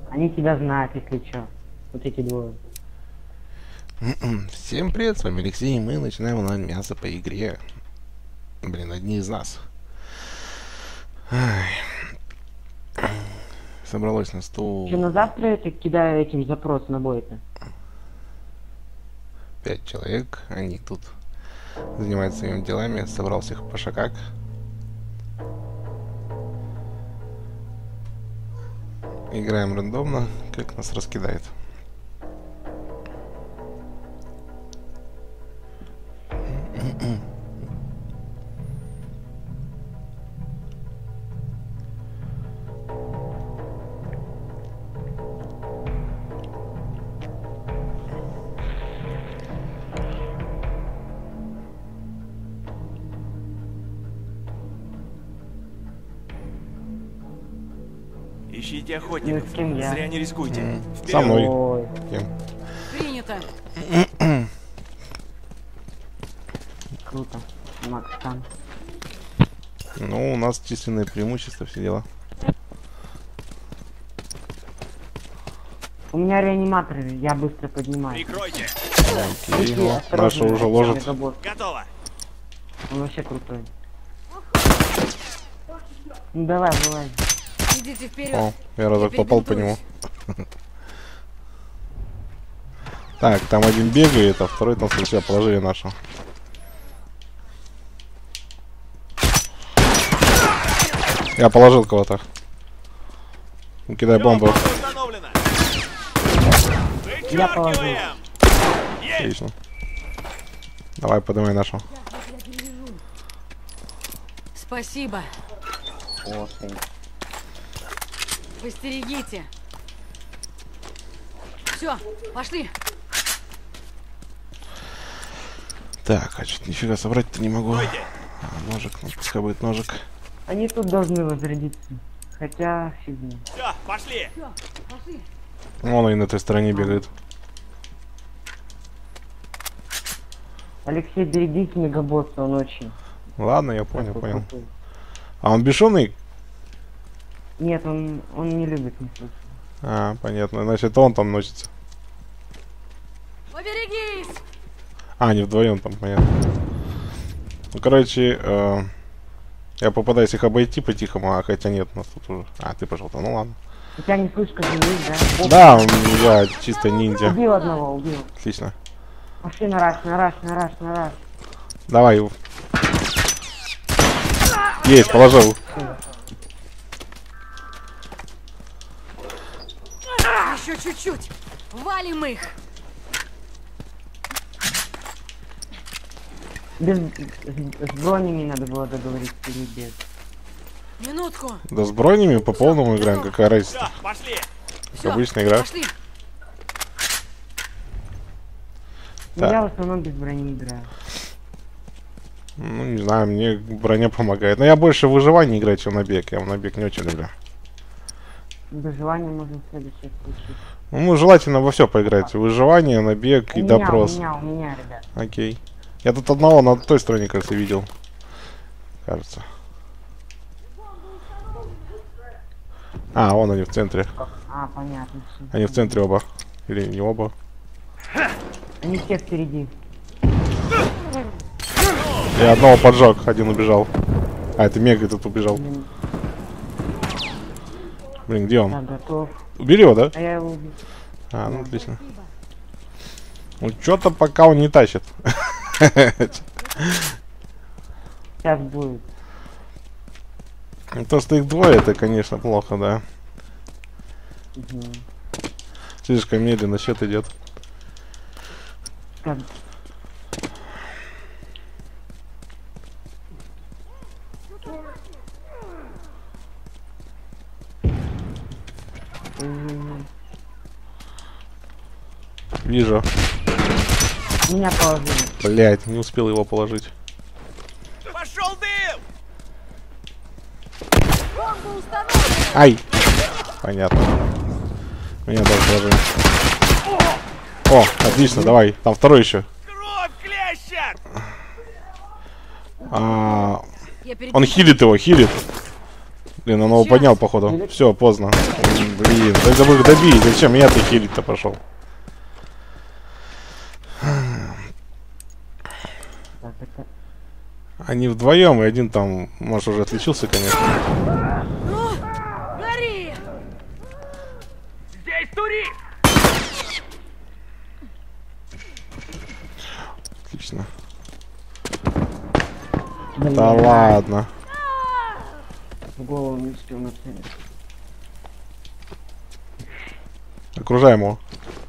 Они тебя знают, если чё. Вот эти двое. Всем привет, с вами Алексей, и мы начинаем онлайн мясо по игре. Блин, одни из нас. Ай. Собралось на стол. Что, на завтра это кидаю этим запрос на бой-то? 5 человек, они тут занимаются своими делами, собрал всех пошакак. Играем рандомно, как нас раскидает. Ищите охотников. Ну, с кем я? Зря не рискуйте. Со мной. Ой, Кем? Принято. круто. Макс там. Ну, у нас численные преимущества, все дела. У меня реаниматоры, я быстро поднимаю. Прикройте. Окей, ну, наша Осторожно, уже ложит. Мегабосс. Готово. Он вообще крутой. Ну давай, вылазь. Идите вперед. О, я разок попал по нему. Так, там один бегает, а второй там с себя положили нашего. Я положил кого-то. Кидай бомбу. Установлено. Я положил. Вычеркиваем. Есть. Отлично. Давай, поднимай нашего. Спасибо. Вот, Постерегите. Все, пошли. Так, а что-то нифига собрать-то не могу. Пройти. А, ножик, ну пускай будет ножик. Они тут должны возродиться. Хотя, фигня. Все, пошли. Все, пошли. Вон и на той стороне бегает. Алексей, берегите мегабосса, он очень. Ладно, я понял, такой понял. крутой. А он бесшумный? Нет, он не любит не слушать. А, понятно. Значит, он там носится. Поберегись. А, не вдвоем там, понятно. Ну, короче, я попытаюсь их обойти по-тихому, а хотя нет, у нас тут уже... А, ты пошел-то, ну ладно. У тебя не слышка же есть, да? Да, я чисто ниндзя. Убил одного, убил. Отлично. Пошли на раш. Давай. Есть, положил. Еще чуть-чуть. Валим их. С бронями надо было договориться или без. Минутку. Да с бронями по полному играем, какая разница. Все, пошли. Все, обычная игра. Пошли. Так. Я в основном без брони играю. Ну, не знаю, мне броня помогает. Но я больше в выживании играю, чем на бег. Я на бег не очень люблю. Выживание можно в следующий случай. Ну, желательно во все поиграть. Выживание, на бег и допрос. У меня, ребят. Окей. Я тут одного на той стороне, кажется, видел. Кажется. А, вон они в центре. А, понятно. Всё. Они в центре оба. Или не оба. Они все впереди. Я одного поджег, один убежал. А, это Мега тут убежал. Блин, Блин, где я он? готов. Убили его, да? А я его убил. А, ну отлично. Ну, что-то пока он не тащит. Сейчас будет. Ну, то, что их двое, это, конечно, плохо, да. Угу. Слишком медленно счет идет. Как... Вижу. Меня положили. Блять, не успел его положить. Пошел дым. Бомба установлена. Ай! Понятно. Меня тоже положили. О, отлично, давай. Там второй еще. Кровь клещет. А, Я он хилит его, хилит. Блин, он его Сейчас. поднял, походу. Все, поздно. Блин, да забыл их добить. Зачем меня ты хилить-то пошел? Так, это... Они вдвоем, и один там, может, уже отличился, конечно. Гори! Здесь турист! Отлично. Блин, Да ладно. в голову не успел нацелить. Окружаем его.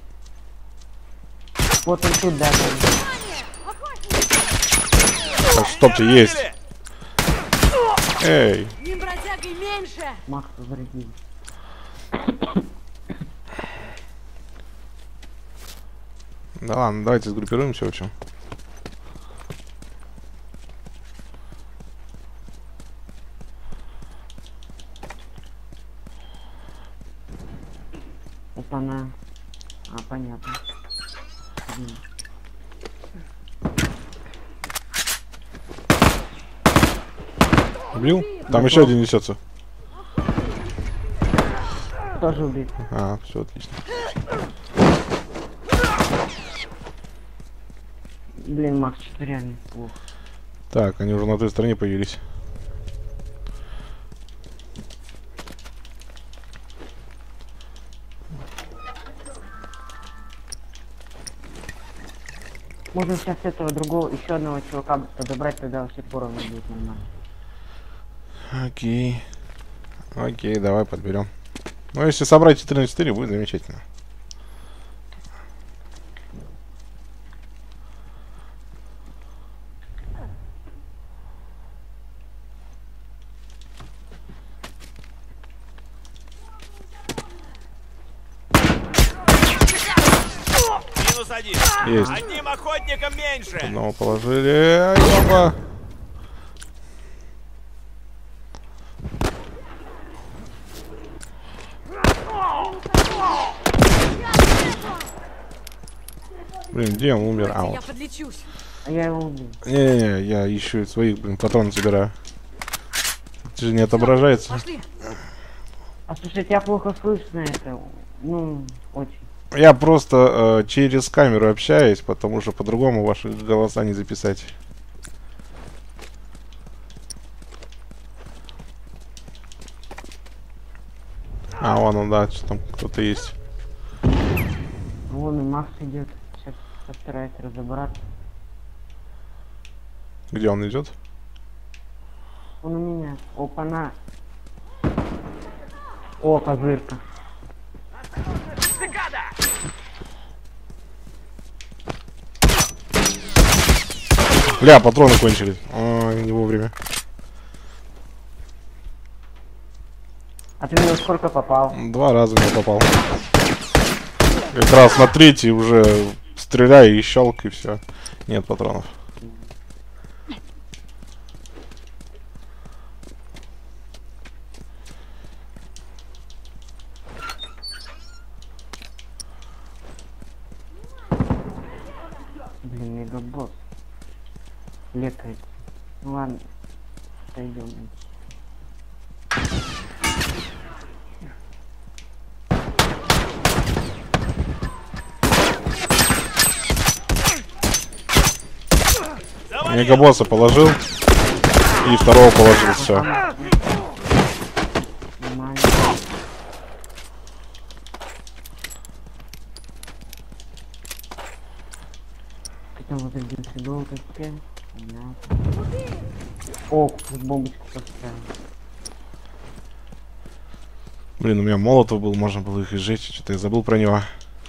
Вот он тут, да, да. Так, стопте, есть. Эй. Ним бродягой меньше! Макс возразил. Да ладно, давайте сгруппируемся, в общем. Опа-на. А, понятно. Блин. Убил? Там еще один несется. Тоже убит. А, все отлично. Блин, Макс, что-то реально плохо. Так, они уже на той стороне появились. Можно сейчас этого другого, еще одного чувака подобрать, тогда все поровну будет нормально. Окей. Окей, давай подберем. Ну, если собрать 4 на 4, будет замечательно. Минус один. Есть. Одним охотником меньше. Одного положили. Ай, опа. Блин, где он умер? А, Я вот. подлечусь. А я его убил. Не-не-не, я ищу своих, блин, патроны собираю. Это же не отображается. Пошли. А слушай, тебя плохо слышно это. Ну, очень. Я просто через камеру общаюсь, потому что по-другому ваши голоса не записать. А, вон он, да, что там кто-то есть. Вон и Макс идет. Сейчас постараюсь разобраться. Где он идет? Он у меня. Опа-на. О, козырка. Цикада! Бля, патроны кончились. Ой, не вовремя. А ты мне сколько попал? 2 раза в него попал. Как раз на третий уже стреляй и щелк, и все. Нет патронов. Блин, мегабосс. Лекает. Ну ладно. Пойдем. Завали! Мегабосса положил. И второго положил, все. Нормально. Ты там вот один долго все. Понятно. О, тут бомбочку поставил. Блин, у меня молотов был, можно было их и сжечь. Что-то я забыл про него.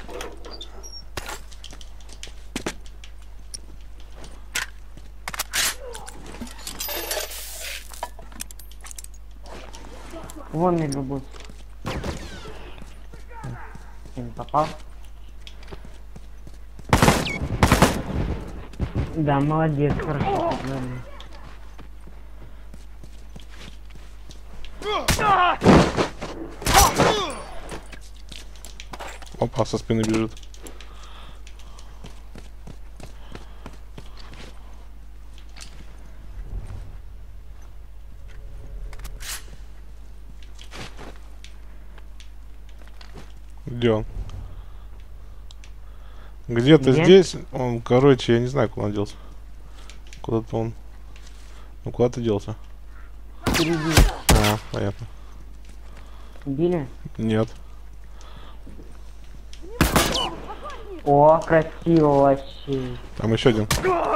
Вон мегабосс. Ты не попал? Да, молодец, хорошо. позвонил. Опа, со спины бежит. Где он? Где-то Где? здесь. Он, короче, я не знаю, куда он делся. Куда-то он. Ну куда ты делся? Впереди. А, понятно. Убили? Нет. О, красиво вообще. Там еще один.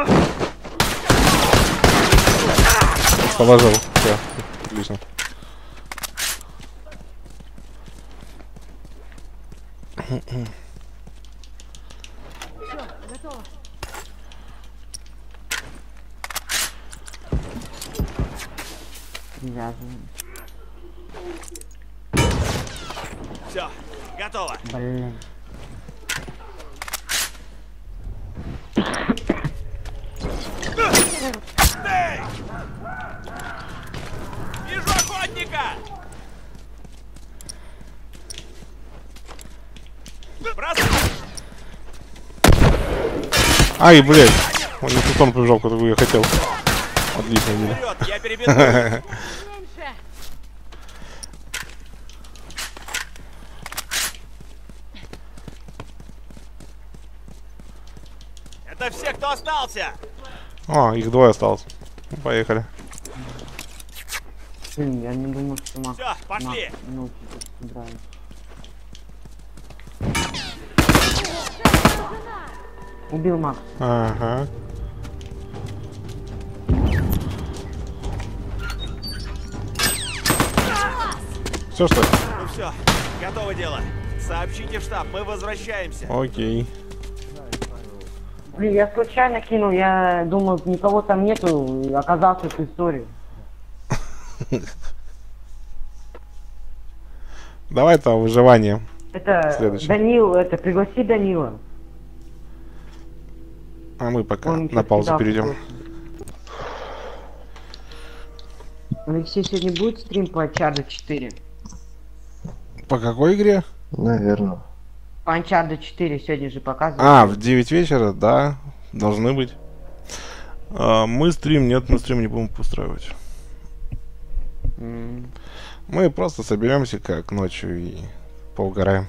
Положил. Все. Отлично. Все, готово. Привязываем. Все, готово. Блин. Эй! Вижу охотника! Бросай! Ай, блядь. Он не тут он побежал, куда я хотел. Отлично, Миля. Вперед, я перебегу. Меньше. Это все, кто остался. А, их двое осталось. Ну, поехали. Блин, я не думал, что Макс... Всё, пошли. Ну, собираюсь. Убил Макс. Ага. Все, что ли? Ну все, готово дело. Сообщите в штаб, мы возвращаемся. Окей. Блин, я случайно кинул, я думал, никого там нету, и оказался эту историю. Давай там выживание. Это Следующий. Данил, это пригласи Данила. А мы пока Он на сейчас паузу кидал перейдем. какой-то. Алексей, сегодня будет стрим по Uncharted 4? По какой игре? Наверное. По Uncharted 4 сегодня же показывают. А, в 9 вечера, да. Должны быть. Мы стрим, нет, мы стрим не будем устраивать. М. Мы просто соберемся как ночью и поугараем.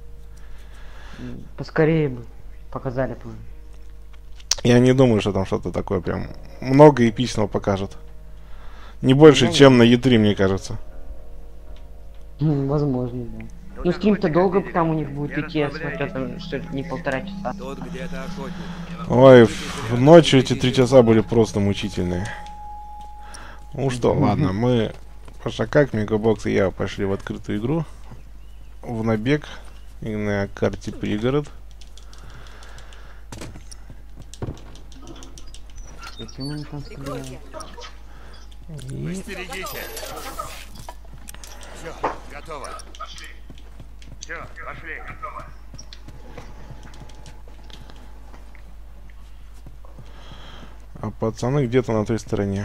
Поскорее бы показали бы. Я не думаю, что там что-то такое прям много эпичного покажут. Не больше, Я не чем на E3, мне кажется. Возможно, да. Ну стрим-то долго там у них будет идти, я смотрю, там что ли не 1,5 часа. Тут где-то охотник. Ой, в ночью эти 3 часа были просто мучительные. Ну что, ладно, мы Пашакак, Мегабокс и я пошли в открытую игру. В набег. И на карте пригород. Зачем они там стреляют? И... Стерегите. Все, готово. Все, пошли. А пацаны где-то на той стороне.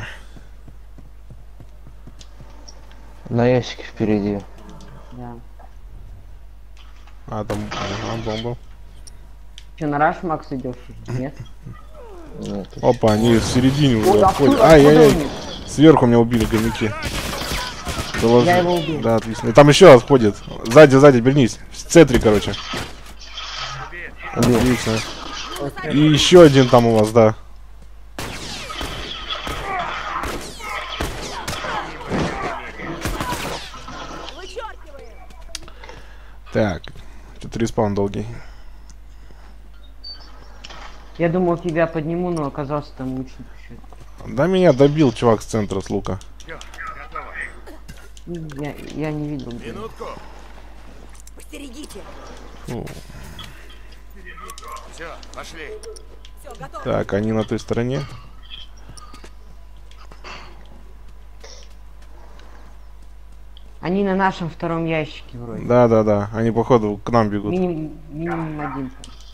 На ящике впереди. Да. А, там ага, бомба. Че, на Раш, Макс, идешь? Нет? Нет, Опа, они в середине уже Ой, отходят. откуда Ай-яй-яй. они? Сверху меня убили гомяки. Доложи. Я его убил. Да, отлично. И там еще раз ходит. Сзади, вернись. В центре, короче. убил. Отлично. И еще один там у вас, да. Так. Что-то респаун долгий. Я думал, тебя подниму, но оказался там лучник еще. Да меня добил чувак с центра с лука. Все, готово. Я не видел. Блин. Минутку. Постерегите. Ну, Все, пошли. Все, готово. так, они на той стороне. Они на нашем втором ящике вроде. Да. Они походу к нам бегут. Минимум один.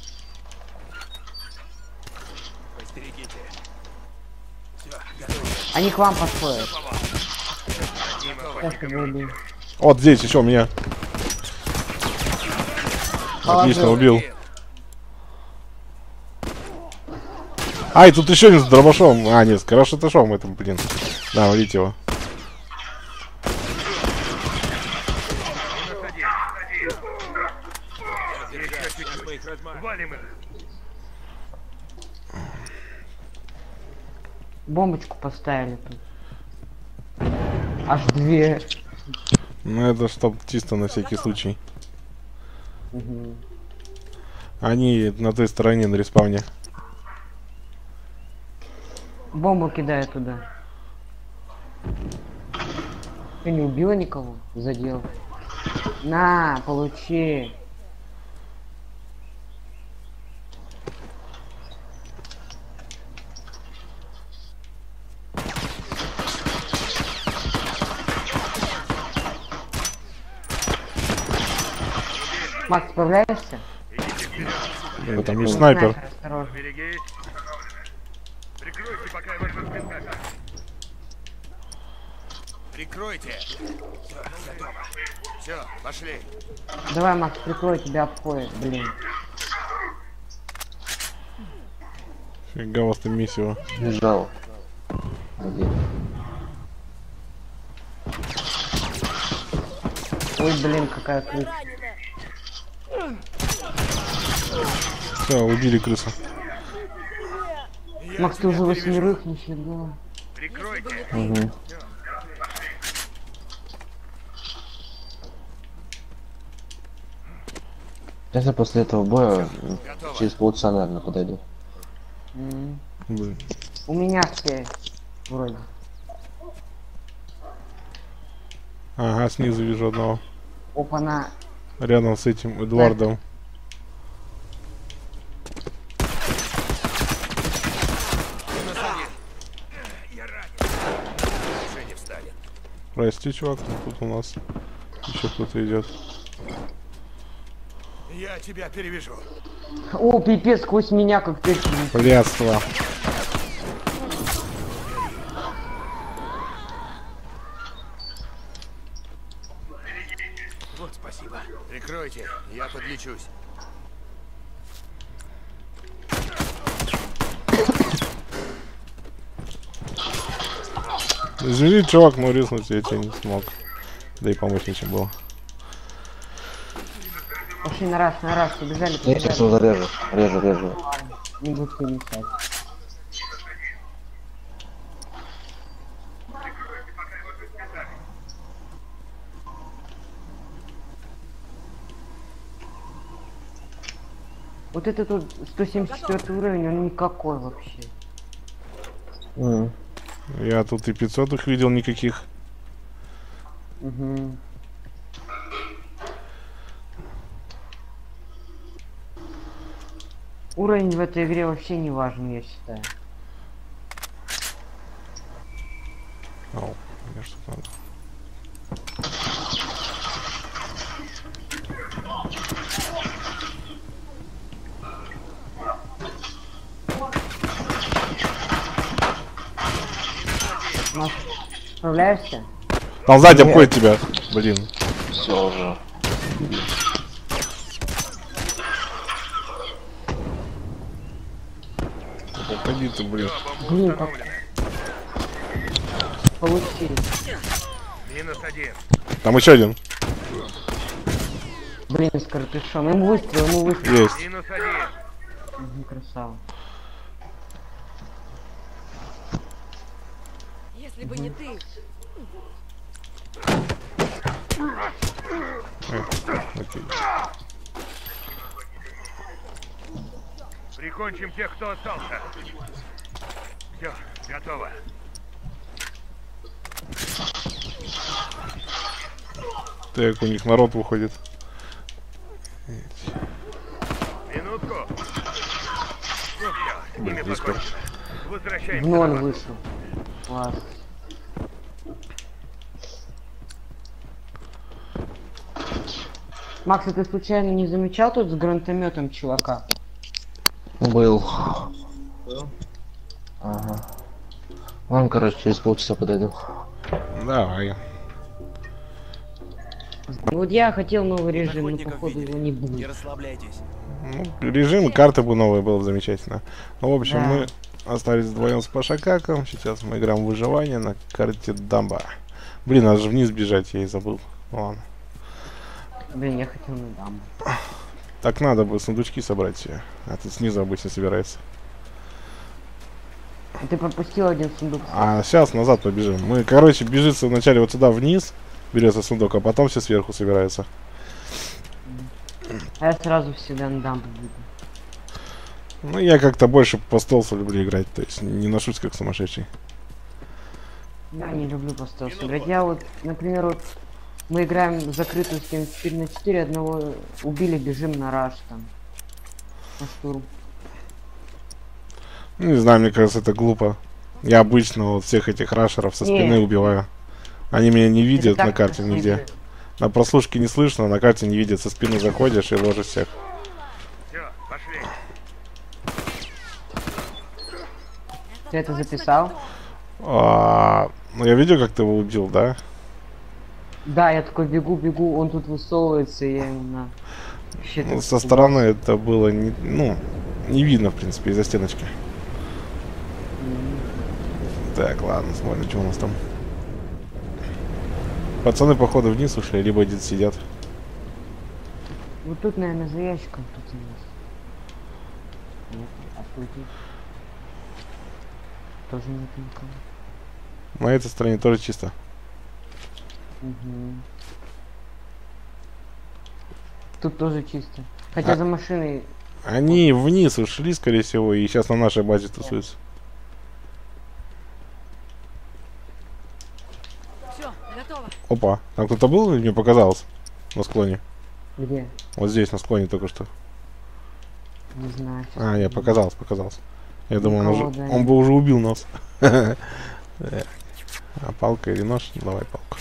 Постерегите. Все, готово. Они к вам подходят. Готово. Я с тобой был. Вот здесь еще у меня. Отлично, Положил. убил. Ай, тут еще один с дробашом. А, нет, с карашатышом этом, блин. Да, валить его. Валим их. Бомбочку поставили тут. Аж 2. Ну это чтоб чисто на всякий случай. Угу. Они на той стороне, на респауне. Бомбу кидаю туда. Ты не убила никого? Задел. На, получи. Макс, справляешься? Там есть снайпер. Осторожно. Берегись. Прикройте, пока я вожу спецназа. Прикройте. Все, готово. Все, пошли. Давай, Макс, прикрой, тебя обходит, блин. Фига у вас там месиво. Бежал. Где? Ой, блин, какая крыса. Все, убили крысу. Макс, ты уже 8, нифига. Прикройте. Угу. Сейчас я после этого боя через полчаса, наверное, подойду. Блин. У меня все вроде. Ага, снизу вижу одного. Опа-на. Рядом с этим Эдуардом. Я ранен. Уже не встанет. Прости, чувак, но тут у нас еще кто-то идет. Я тебя перевяжу. О, пипец, сквозь меня как ты. Блядство. Вот, спасибо. Прикройте, я подлечусь. Извини, чувак, но риснуть я тебе не смог. Да и помочь нечем было. Пошли на раз, побежали, Я сейчас его зарежу. Режу. Не буду тебе мешать. Вот это тут 174 уровень, он никакой вообще. Я тут и 500 их видел никаких. Угу. Уровень в этой игре вообще не важен, я считаю. Ау, мне что-то надо. Макс, справляешься? Там сзади обходит тебя. Блин. Все уже. Уходи ты, блин. Блин, как... Получили. -1. Там еще один. Блин, с картышом. Ему выстрел. Есть. -1. Угу, красава. Если бы не ты. Окей. Прикончим тех, кто остался. Все, готово. Так, у них народ выходит. Минутку. Ну все, с ними Близко. покончено. В Возвращаемся. ноль на базу. вышел. Класс. Макс, а ты случайно не замечал тут с гранатометом чувака? Был. Ага. Ладно, короче, через полчаса подойду. Давай. Вот я хотел новый режим, но Охотников походу видели. его не будет. Не расслабляйтесь. Ну, режим и карты бы новые было бы замечательно. Ну, в общем, Да. мы остались вдвоем с Пашакаком. Сейчас мы играем в выживание на карте Дамба. Блин, надо же вниз бежать, я и забыл. Ладно. Блин, я хотел на дамбу. Так надо бы сундучки собрать все. А тут снизу обычно собирается. Ты пропустил один сундук. А сейчас назад побежим. Мы, короче, бежится вначале вот сюда вниз, берется сундук, а потом все сверху собираются. А я сразу всегда на дамбу бегу. Ну, я как-то больше по стелсу люблю играть, то есть не ношусь как сумасшедший. Я не люблю по стелсу играть. Я вот, например, вот мы играем в закрытую с кем 4 на 4, одного убили, бежим на раш там. На штурм. Ну, не знаю, мне кажется, это глупо. Я обычно вот всех этих рашеров со спины Не. убиваю. Они меня не видят Это на так карте красиво. нигде. На прослушке не слышно, на карте не видят. Со спины заходишь и ложишь всех. Все, пошли. Ты это записал? Ну, я видел, как ты его убил, да? Да, я такой бегу, он тут высовывается, и я ему на... Вообще Ну, так со стороны это было не, ну, не видно, в принципе, из-за стеночки. Так, ладно, смотрим, что у нас там. Пацаны, походу, вниз ушли, либо где-то сидят. Вот тут, наверное, за ящиком кто-то есть. Нет, а тут тоже нет никого. На этой стороне тоже чисто. Мгм. Тут тоже чисто. Хотя за машиной... Они вниз ушли, скорее всего, и сейчас на нашей базе тусуются. Все, готово. Опа, там кто-то был или мне показалось? На склоне. Где? Вот здесь, на склоне только что. Не знаю. сейчас А, нет, посмотрю. показалось. Я думал, Никого, он, да, он нет. бы уже убил нас. Так. А палка или нож? Давай палку.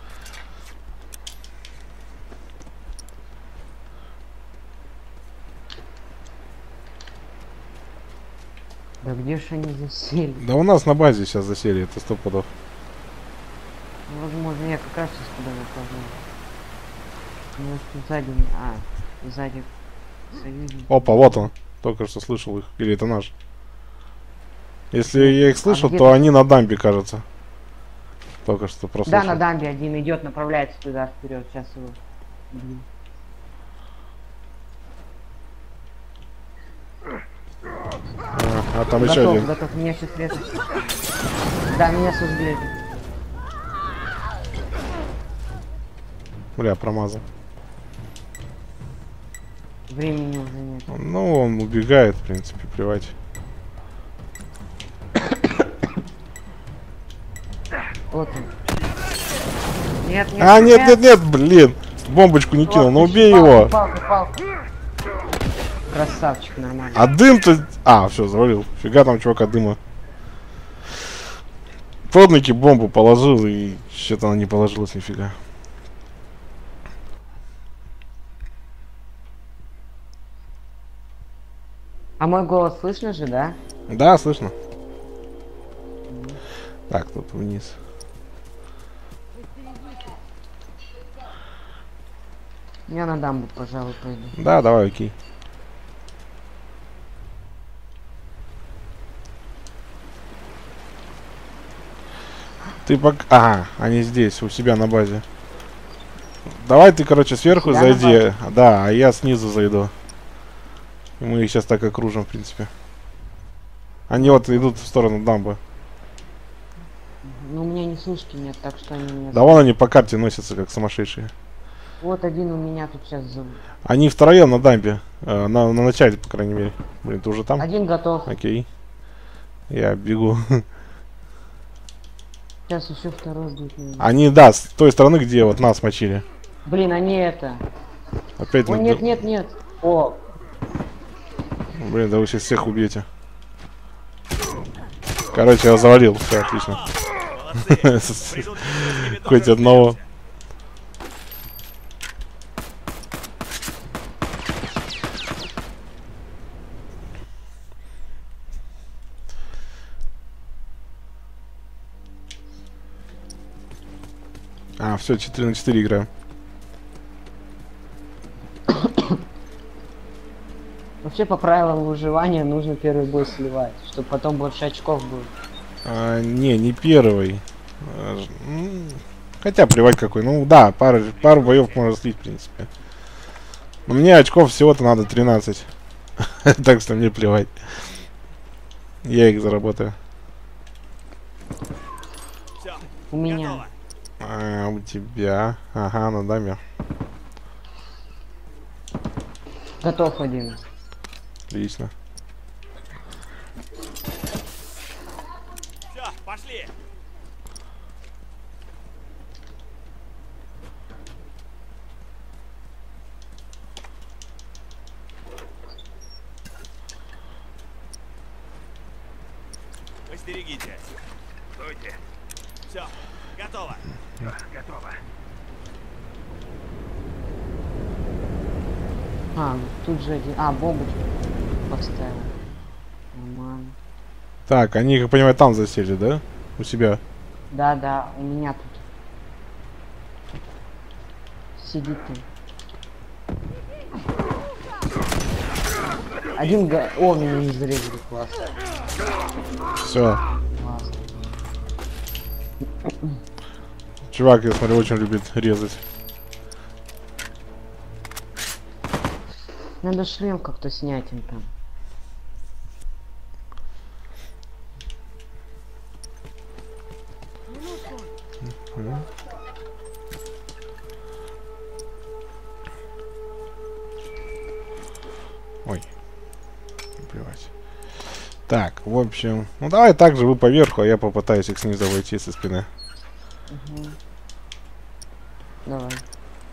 Да где ж они засели? Да у нас на базе сейчас засели, это 100 пудов. Ну, возможно, я как раз сейчас туда захожу. Может, сзади... сзади союзник. Опа, вот он. Только что слышал их. Или это наш? Если я их слышал, где то ты? они на дамбе, кажется. Только что Да, прослушал. на дамбе один идет, направляется туда вперед. Сейчас его. убью. А там еще Готов, один. готов, меня сейчас резать. Да, меня сузглили. Бля, промазал. Времени уже нет. Ну, он убегает, в принципе, плевать. Вот он. Нет, нет, А, нет, блин! Бомбочку не кинул, ну убей его! Палка. Красавчик, нормально. А дым-то... А, все, завалил. Фига там чувак от дыма. Под ноги бомбу положил, и что-то она не положилась нифига. А мой голос слышно же, да? Да, слышно. Так, тут вниз. Я на дамбу, пожалуй, пойду. Да, давай, окей. Ты пока... Ага, они здесь, у себя на базе. Давай ты, короче, сверху Себя на зайди. Да, а я снизу зайду. И мы их сейчас так окружим, в принципе. Они вот идут в сторону дамбы. Ну, у меня ни сушки нет, так что они меня... Да вон они по карте носятся, как сумасшедшие. Вот один у меня тут сейчас зовут. Они втроем на дамбе. На начале, по крайней мере. Блин, ты уже там? Один готов. Окей. Я бегу. Сейчас еще второй будет. наверное. Они, да, с той стороны, где вот нас мочили. Блин, они это... Опять О, на- нет. О, Блин, да вы сейчас всех убьете. Короче, я завалил. Все, отлично. Молодцы. Придут с ними Хоть тоже одного. разберемся. А, все, 4 на 4 играем. вообще по правилам выживания нужно первый бой сливать, чтобы потом больше очков было. Не первый. Хотя плевать какой. Ну да, пару боев можно слить, в принципе. Мне очков всего-то надо 13. Так что мне плевать. Я их заработаю. Все, У меня. готово. А, у тебя. Ага, на даме. Готов один. Отлично. Все, пошли. Постерегите. Стойте. Все, готово. Готово. А, тут же один. А, бомбочку поставил. Нормально. Так, они, как понимаю, там засели, да? У себя. Да, у меня тут. Сидит там. Один О, меня не зарезали, классно. Все. Классно. Чувак, я смотрю, очень любит резать. Надо шлем как-то снять им там. Ой. Плевать. Так, в общем... Ну давай так же вы поверху, а я попытаюсь их снизу войти со спины. Угу. Давай.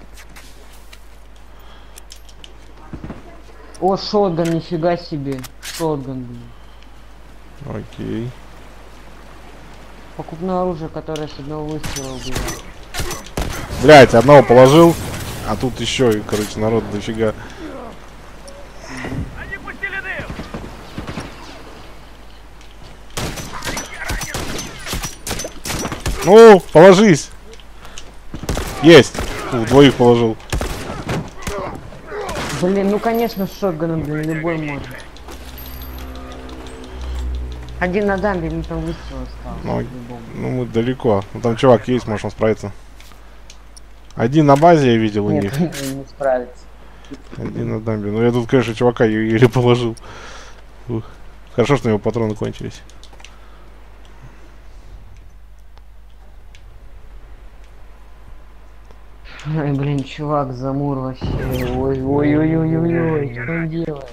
О, шотган, нифига себе. Шотган, блин. Окей. Покупное оружие, которое с одного выстрела убивает. Блять, одного положил, а тут еще, короче, народ дофига. Они пустили дым. Ну, положись. Есть. Двоих положил. Блин, ну конечно с шотганом, блин, любой может. Один на дамбе, мне там выстрел остался. Ну, по-любому. ну, мы далеко. Ну, там чувак есть, может он справится. Один на базе я видел у Нет, них. не справится. Один на дамбе. Ну, я тут, конечно, чувака еле положил. Ух. Хорошо, что у него патроны кончились. Ой, блин, чувак, замур вообще. Ой, что он делает?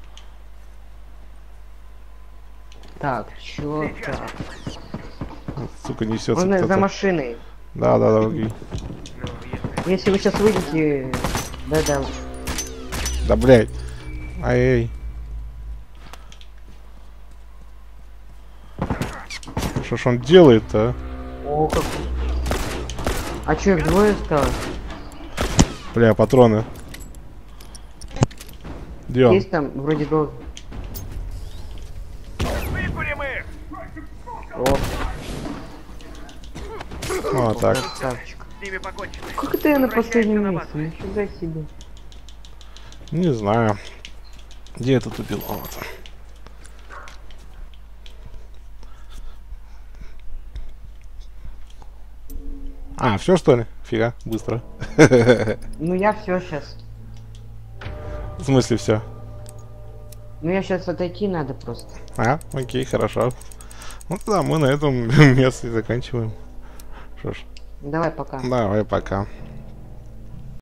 Так, чё так? Сука, несется Он за кто-то. машиной. Да, окей. Если вы сейчас выйдете... Да. Да, блядь. Ай-ай. Что ж он делает-то, а? О, как... А чё, их двое осталось? Бля, патроны. Где он? Есть там, вроде должен. Выкурим их. О, А, так. красавчик. С ними покончено. Как это я на последнем Возвращаемся на месте? Нифига себе. Не знаю. Где я тут убил? Вот. А, все что ли? Фига, быстро. Ну я все сейчас. В смысле все? Ну я сейчас отойти надо просто. А, окей, хорошо. Ну тогда мы на этом месте заканчиваем. Что ж, Давай пока. давай пока.